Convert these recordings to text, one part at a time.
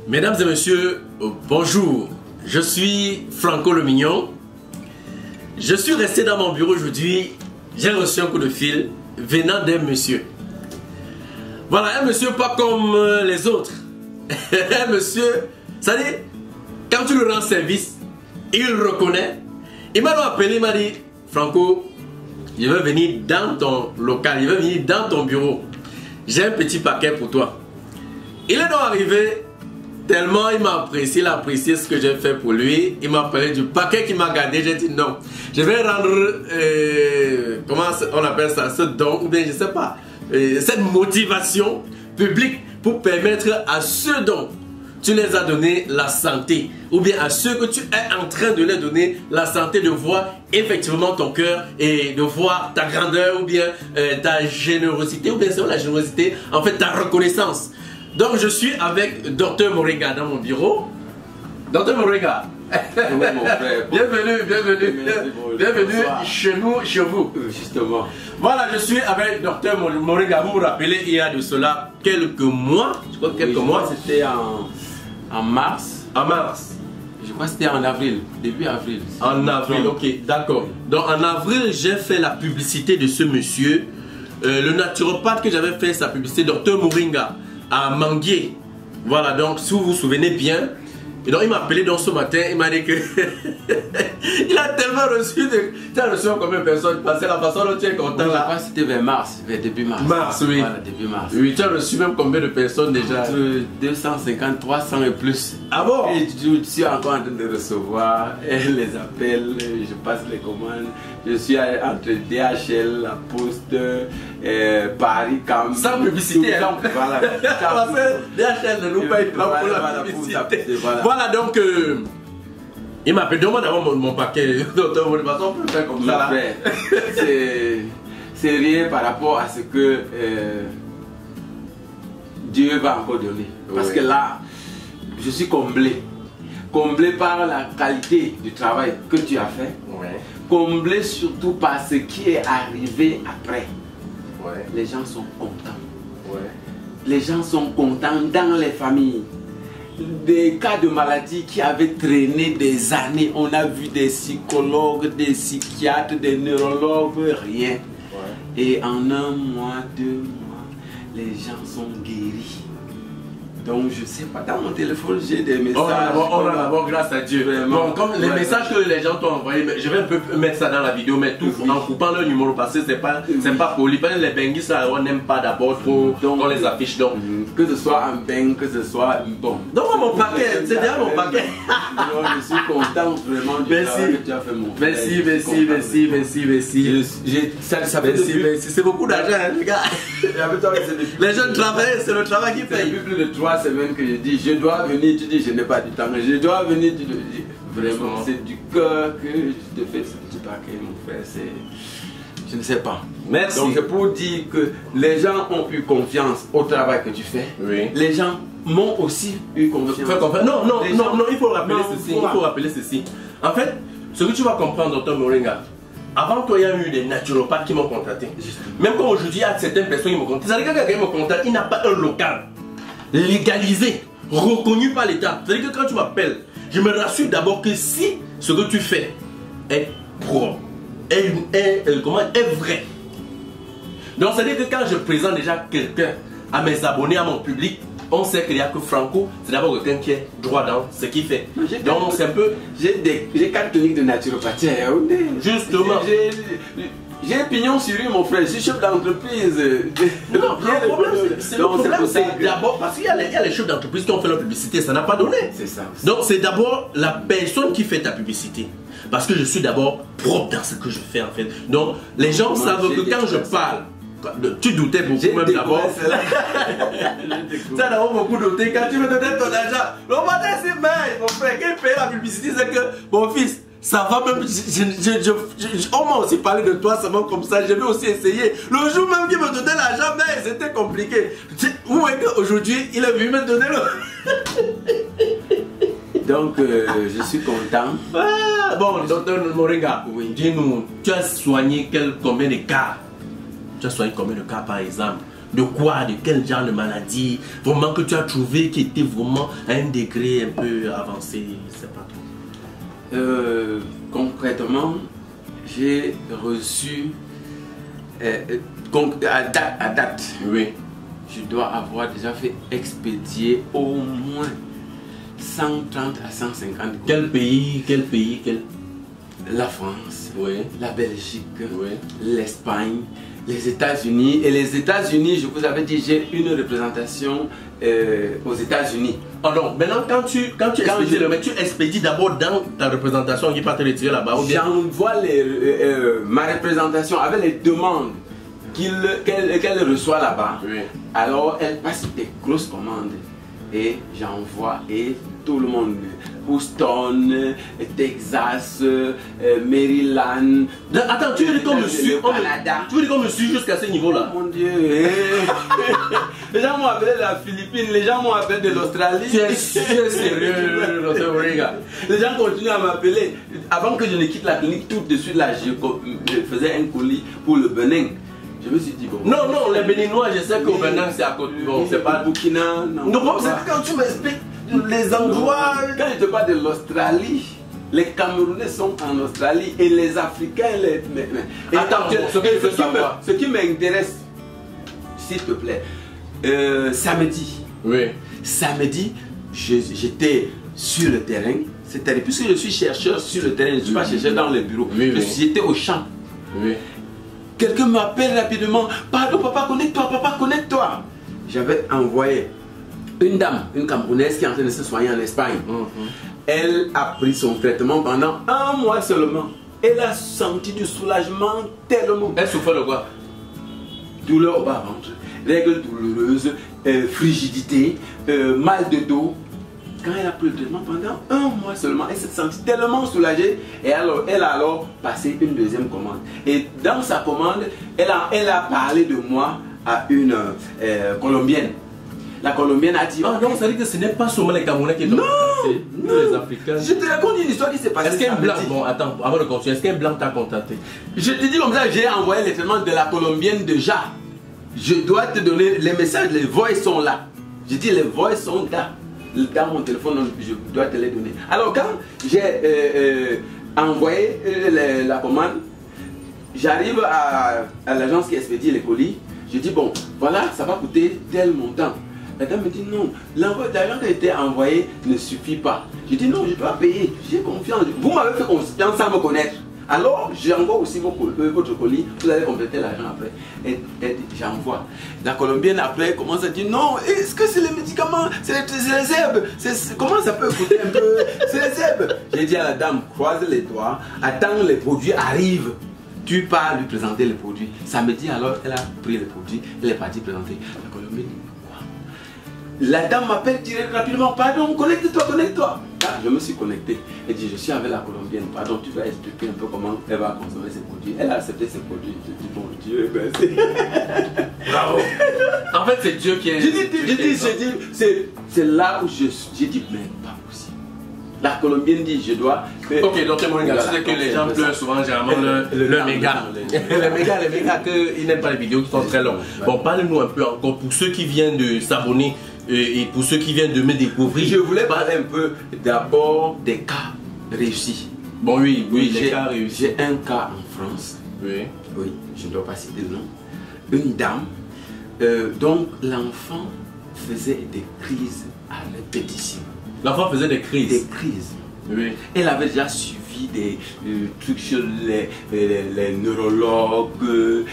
Mesdames et messieurs, bonjour. Je suis Franco le Mignon. Je suis resté dans mon bureau aujourd'hui. J'ai reçu un coup de fil venant d'un monsieur. Voilà, un monsieur pas comme les autres. Un monsieur, ça dit, quand tu lui rends service, il reconnaît. Il m'a appelé, il m'a dit, Franco, je vais venir dans ton local, je vais venir dans ton bureau. J'ai un petit paquet pour toi. Il est donc arrivé. Tellement il m'a apprécié, il a apprécié ce que j'ai fait pour lui. Il m'a parlé du paquet qu'il m'a gardé. J'ai dit non, je vais rendre, comment on appelle ça, ce don, ou bien je sais pas, cette motivation publique pour permettre à ceux dont tu les as donné la santé, ou bien à ceux que tu es en train de les donner la santé, de voir effectivement ton cœur et de voir ta grandeur, ou bien ta générosité, ou bien c'est la générosité, en fait ta reconnaissance. Donc je suis avec Dr Moringa dans mon bureau. Dr Moringa, oui, mon frère. bienvenue chez nous, chez vous. Justement. Voilà, je suis avec Dr Moringa. Vous vous rappelez, il y a de cela quelques mois. Je crois quelques mois. C'était en mars. En mars. Je crois que c'était en avril, début avril. En avril, ok, d'accord. Donc en avril, j'ai fait la publicité de ce monsieur. Le naturopathe que j'avais fait sa publicité, Dr Moringa, à Manguier. Voilà, donc si vous vous souvenez bien, et donc il m'a appelé donc ce matin, il m'a dit que il a tellement reçu de... Tu as reçu combien de personnes? Parce que la façon dont tu es content là. Je crois que c'était vers mars, vers début mars. Mars, oui. Voilà, début mars. Oui, tu as reçu même combien de personnes déjà? Entre 250, 300 et plus. Ah bon? Et je suis encore en train de recevoir les appels, je passe les commandes. Je suis entre DHL, La Poste, Paris, Cam. Sans publicité, hein? Voilà. Parce que DHL ne nous paye pas pour la publicité. Voilà, donc il m'a appelé, demande d'abord mon paquet. Docteur, on peut faire comme ça. C'est rien par rapport à ce que Dieu va encore donner. Parce que là, je suis comblé. Comblé par la qualité du travail que tu as fait. Ouais. Comblé surtout par ce qui est arrivé après. Ouais. Les gens sont contents. Ouais. Les gens sont contents dans les familles. Des cas de maladie qui avaient traîné des années. On a vu des psychologues, des psychiatres, des neurologues, rien. Ouais. Et en un mois, 2 mois, les gens sont guéris. Donc je sais pas, dans mon téléphone j'ai des messages. On a d'abord grâce à Dieu. Vraiment. Bon, comme les messages que les gens t'ont envoyés, je vais un peu mettre ça dans la vidéo, mais tout en coupant leur numéro parce que c'est pas poli. Les benguis, ça on n'aime pas d'abord trop qu'on les affiche. Donc que ce soit un beng, que ce soit bon. Donc mon paquet, c'est déjà mon paquet. Je suis content vraiment du travail que tu as fait, mon frère. Merci. C'est beaucoup d'argent, les gars. Les jeunes travaillent, c'est le travail qui paye. Depuis plus de 3 semaines que je dis je dois venir, tu dis je n'ai pas du temps, je dois venir, tu dis vraiment c'est du cœur que je te fais ce petit paquet, mon frère, c'est je ne sais pas. Merci. Donc c'est pour dire que les gens ont eu confiance au travail que tu fais. Oui. Les gens m'ont aussi eu confiance. Non, il faut rappeler ceci. En fait, ce que tu vas comprendre, Dr Moringa, avant toi, il y a eu des naturopathes qui m'ont contacté. Même quand aujourd'hui, il y a certaines personnes qui m'ont contacté. C'est-à-dire que quelqu'un me contacte, il n'a pas un local légalisé, reconnu par l'État. C'est-à-dire que quand tu m'appelles, je me rassure d'abord que si ce que tu fais est propre, est vrai. Donc c'est-à-dire que quand je présente déjà quelqu'un à mes abonnés, à mon public, on sait qu'il n'y a que Franco, c'est d'abord quelqu'un qui est droit dans ce qu'il fait. Donc c'est un peu... J'ai 4 cliniques de naturopathie. Justement. J'ai un pignon sur lui, mon frère. Je suis chef d'entreprise. Non, le problème, c'est d'abord parce qu'il y a les chefs d'entreprise qui ont fait leur publicité, ça n'a pas donné. C'est ça. Donc c'est d'abord la personne qui fait ta publicité. Parce que je suis d'abord propre dans ce que je fais en fait. Donc les gens savent que quand je parle, tu doutais beaucoup même d'abord. Tu as d'abord beaucoup douté. Quand tu me donnais ton argent, le matin c'est mais mon frère, qui paye la publicité, c'est que mon fils, ça va même, on m'a aussi parlé de toi, ça va comme ça, je vais aussi essayer. Le jour même qu'il me donnait l'argent, mais c'était compliqué. Vous voyez qu'aujourd'hui, il est venu me donner le... Donc, je suis content. Ah, bon, docteur Moringa, oui. Dis-nous, tu as soigné combien de cas? Tu as soigné combien de cas par exemple? De quoi? De quel genre de maladie? Vraiment que tu as trouvé qui était vraiment à un degré un peu avancé, je sais pas trop. Concrètement, j'ai reçu à date, Oui. je dois avoir déjà fait expédier au moins 130 à 150. Quel pays? La France, Oui. la Belgique, Oui. l'Espagne, les États-Unis. Et les États-Unis, je vous avais dit, j'ai une représentation aux États-Unis. Oh non, maintenant quand tu expédies, mais tu expédies d'abord dans ta représentation, il ne pas te retirer là-bas. J'envoie ma représentation avec les demandes qu'elle reçoit là-bas. Oui. Alors elle passe des grosses commandes et j'envoie et tout le monde, Houston, Texas, Maryland. Attends, tu veux dire qu'on me suit, tu veux dire qu'on me suit jusqu'à ce niveau-là? Oh mon Dieu. Les gens m'ont appelé de la Philippine, les gens m'ont appelé de l'Australie. Tu es sérieux, gars? Les gens continuent à m'appeler. Avant que je ne quitte la clinique, tout de suite là, je faisais un colis pour le Bénin. Je me suis dit, bon. Non, les Béninois, je sais qu'au Bénin, c'est à côté. Bon, c'est pas Burkina. Non, c'est quand tu m'expliques les endroits. Quand je te parle de l'Australie, les Camerounais sont en Australie et les Africains. Attends, ce qui m'intéresse, s'il te plaît, samedi. Oui. Samedi, j'étais sur le terrain. C'est-à-dire, puisque je suis chercheur sur le terrain, je ne suis pas chercheur dans les bureaux. J'étais au champ. Oui. Quelqu'un m'appelle rapidement. Pardon, papa, connecte-toi, papa, connecte-toi. J'avais envoyé une dame, une Camerounaise qui est en train de se soigner en Espagne. Elle a pris son traitement pendant 1 mois seulement. Elle a senti du soulagement tellement. Elle souffre de quoi? Douleur au bas-ventre, règles douloureuses, frigidité, mal de dos. Quand elle a pris le traitement pendant 1 mois seulement, elle s'est sentie tellement soulagée et alors, elle a alors passé une deuxième commande. Et dans sa commande, elle a parlé de moi à une Colombienne. La Colombienne a dit... Ah non, ça veut dire que ce n'est pas seulement les Camerounais qui sont contactés, les Africains. Je te raconte une histoire qui s'est passée. Est-ce qu'un blanc, bon attends, avant de continuer, est-ce qu'un blanc t'a contacté? Je te dis comme ça, j'ai envoyé les traitements de la Colombienne déjà. Je dois te donner les messages, les voix sont là. Je dis les voix sont là. Dans mon téléphone, je dois te les donner. Alors quand j'ai envoyé la commande, j'arrive à l'agence qui expédie les colis. Je dis bon, voilà, ça va coûter tel montant. La dame me dit non, l'argent qui a été envoyé ne suffit pas. Je dis non, je dois payer, j'ai confiance. Vous m'avez fait confiance sans me connaître. Alors, j'envoie aussi votre colis, vous allez compléter l'argent après. Et j'envoie. La Colombienne après commence à dire non, est-ce que c'est les médicaments, c'est les herbes, comment ça peut coûter un peu, c'est les herbes. J'ai dit à la dame, croise les doigts, attends les produits arrivent. Tu pars lui présenter les produits. Samedi alors, elle a pris les produits, elle est partie présenter. La Colombienne dit quoi? La dame m'appelle direct rapidement, pardon, connecte-toi, connecte-toi. Ah, je me suis connecté. Elle dit, je suis avec la Colombienne. Pardon, tu vas expliquer un peu comment elle va consommer ses produits. Elle a accepté ses produits. Je dis, bon Dieu, merci. Bravo. En fait, c'est Dieu qui est... J'ai dit, c'est là où j'ai dit, mais pas possible. La Colombienne dit, je dois... Ok, donc mon gars, c'est que les gens pleurent souvent, généralement, le méga. Les méga, qu'ils n'aiment pas les vidéos qui sont très longues. Bon, parlez-nous un peu encore, pour ceux qui viennent de s'abonner, et pour ceux qui viennent de me découvrir. Je voulais parler un peu d'abord des cas réussis. Bon, oui, les cas réussis. J'ai un cas en France. Oui. Oui, je ne dois pas citer le nom. Une dame, donc l'enfant faisait des crises à répétition. L'enfant faisait des crises. Des crises. Oui. Elle avait déjà suivi des trucs sur les neurologues,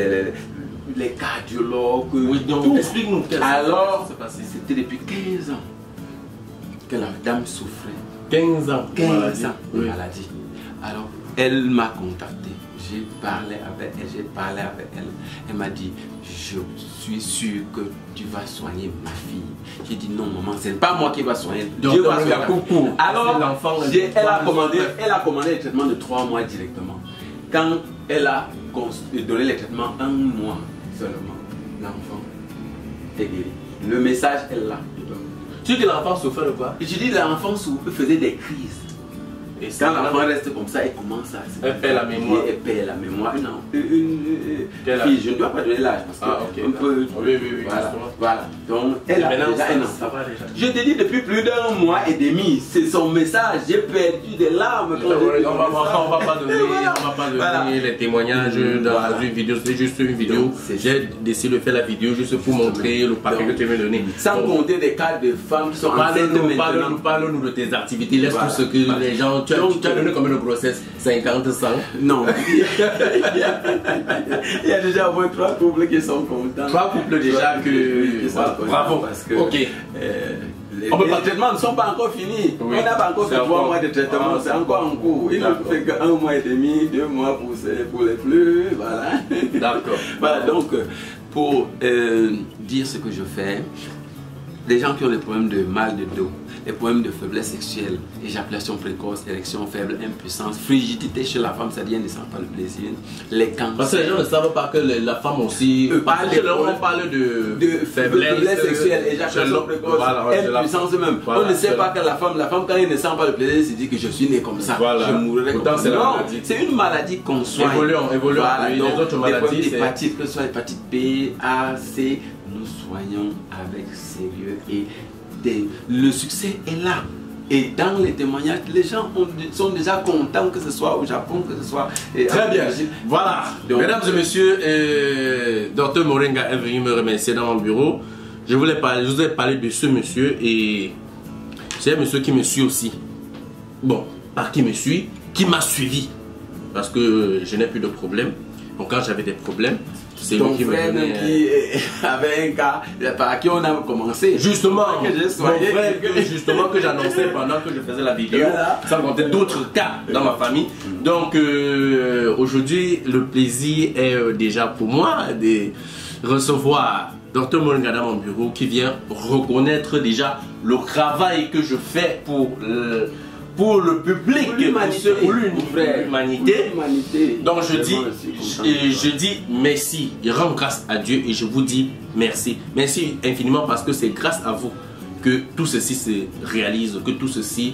les cardiologues. Oui, donc explique-nous. Alors, c'était depuis 15 ans que la dame souffrait. 15 ans. 15 ans de maladie. Alors, elle m'a contacté. J'ai parlé avec elle. Elle m'a dit, je suis sûr que tu vas soigner ma fille. J'ai dit non maman, c'est pas moi qui va soigner. Dieu va soigner. Alors, elle a commandé les traitements de 3 mois directement. Quand elle a donné les traitements 1 mois seulement, l'enfant est guéri. Le message est là. Tu dis que l'enfant souffrait de quoi? Je dis l'enfant faisait des crises. Et quand l'enfant reste comme ça, il commence à se elle perd la mémoire. Elle perd la mémoire. Une fille, je ne dois pas donner l'âge parce que on peut. Oui, voilà. Donc, elle a déjà un enfant. Je te dis depuis plus d'un mois et demi, c'est son message. J'ai perdu des larmes. On va pas donner les témoignages dans une vidéo. C'est juste une vidéo. J'ai décidé de faire la vidéo juste pour montrer le papier que tu veux donner. Sans compter des cas de femmes qui sont enceintes maintenant. Parle-nous de tes activités. Laisse tout ce que les gens. Tu as donné combien de grossesses? 50, 100? Non. Il y a déjà au moins 3 couples qui sont contents. 3 couples déjà que. Bravo. Parce que. Ok. Les traitements ne sont pas encore finis. Oui. On n'a pas encore fait 3 mois de traitement. C'est encore en cours. Il ne fait que 1 mois et demi, 2 mois pour les flux. Voilà. D'accord. Voilà. Donc, pour dire ce que je fais, les gens qui ont des problèmes de mal de dos, les problèmes de faiblesse sexuelle, éjaculation précoce, érection faible, impuissance, frigidité chez la femme, c'est-à-dire ne sent pas le plaisir, les cancers. Parce que les gens ne savent pas que la femme aussi. On parle de faiblesse sexuelle, éjaculation précoce, impuissance même. Voilà, on ne sait pas que la femme quand elle ne sent pas le plaisir, se dit que je suis né comme ça. Voilà. Je mourrai comme ça. Non, c'est une maladie qu'on soigne. Évoluons. Voilà, oui, les autres maladies, c'est l'hépatite, que ce soit l'hépatite B, A, C, nous soignons avec sérieux et le succès est là. Et dans les témoignages, les gens sont déjà contents, que ce soit au Japon, que ce soit... Très bien. Voilà. Donc, mesdames et messieurs, Dr Moringa est venu me remercier dans mon bureau. Je vous ai parlé de ce monsieur et c'est un monsieur qui me suit aussi. Bon, par qui me suit, qui m'a suivi. Parce que je n'ai plus de problème. Donc quand j'avais des problèmes, c'est lui qui me donnait... qui avait un cas par qui on a commencé. Justement, justement que j'annonçais pendant que je faisais la vidéo. Ça me comptait d'autres cas dans ma famille. Donc aujourd'hui, le plaisir est déjà pour moi de recevoir Dr Moringa dans mon bureau qui vient reconnaître déjà le travail que je fais pour le public, pour l'humanité. Donc je dis merci, je rends grâce à Dieu et je vous dis merci. Merci infiniment parce que c'est grâce à vous que tout ceci se réalise, que tout ceci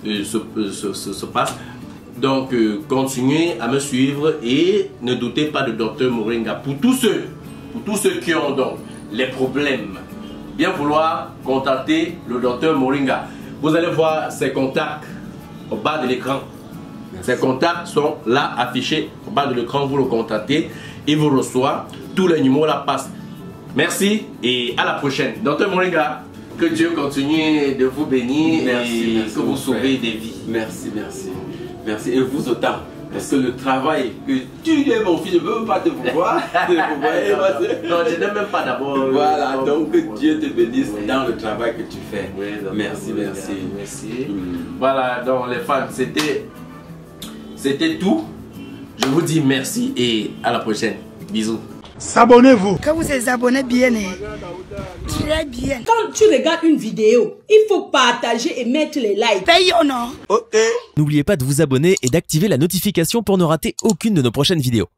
se passe. Donc continuez à me suivre et ne doutez pas de Dr Moringa. Pour tous ceux qui ont donc les problèmes, bien vouloir contacter le Dr Moringa. Vous allez voir ses contacts au bas de l'écran. Ces contacts sont là affichés au bas de l'écran. Vous le contactez, il vous reçoit. Tous les numéros là passent. Merci et à la prochaine. Dr Moringa, que Dieu continue de vous bénir et que vous sauvez des vies. Merci. Et vous autant. Parce que le travail que tu es mon fils, je ne veux même pas te voir. Non, je n'aime même pas d'abord. Voilà, donc que Dieu te bénisse dans le travail que tu fais. Oui, merci. Voilà, donc les fans, c'était tout. Je vous dis merci et à la prochaine. Bisous. S'abonnez-vous. Quand vous êtes abonné bien, très bien. Quand tu regardes une vidéo, il faut partager et mettre les likes. Paye ou non? Ok. N'oubliez pas de vous abonner et d'activer la notification pour ne rater aucune de nos prochaines vidéos.